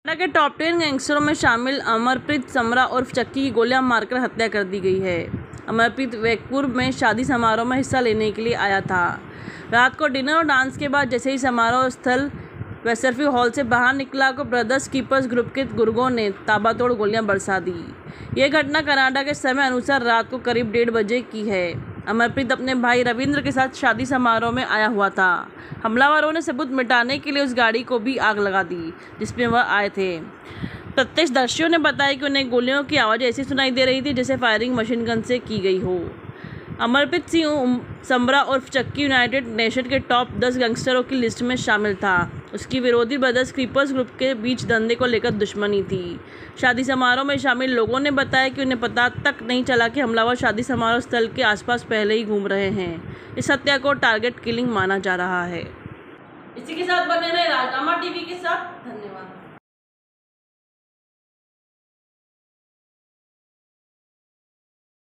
के टॉप 10 गैंगस्टरों में शामिल अमरप्रीत समरा उर्फ चक्की की गोलियां मारकर हत्या कर दी गई है। अमरप्रीत वेकपुर में शादी समारोह में हिस्सा लेने के लिए आया था। रात को डिनर और डांस के बाद जैसे ही समारोह स्थल वेसरफी हॉल से बाहर निकला को ब्रदर्स कीपर्स ग्रुप के गुर्गों ने ताबड़तोड़ गोलियां बरसा दी। यह घटना कनाडा के समय अनुसार रात को करीब 1:30 बजे की है। अमरप्रीत अपने भाई रविंद्र के साथ शादी समारोह में आया हुआ था। हमलावरों ने सबूत मिटाने के लिए उस गाड़ी को भी आग लगा दी जिसमें वह आए थे। प्रत्यक्षदर्शियों ने बताया कि उन्हें गोलियों की आवाज़ ऐसी सुनाई दे रही थी जैसे फायरिंग मशीन गन से की गई हो। अमरप्रीत सिंह समरा उर्फ चक्की यूनाइटेड नेशन के टॉप 10 गैंगस्टरों की लिस्ट में शामिल था। उसकी विरोधी ब्रदर्स कीपर्स ग्रुप के बीच धंधे को लेकर दुश्मनी थी। शादी समारोह में शामिल लोगों ने बताया कि उन्हें पता तक नहीं चला कि हमलावर शादी समारोह स्थल के आसपास पहले ही घूम रहे हैं। इस हत्या को टारगेट किलिंग माना जा रहा है। इसी के साथ बने रहे राजनामा टीवी के साथ। धन्यवाद।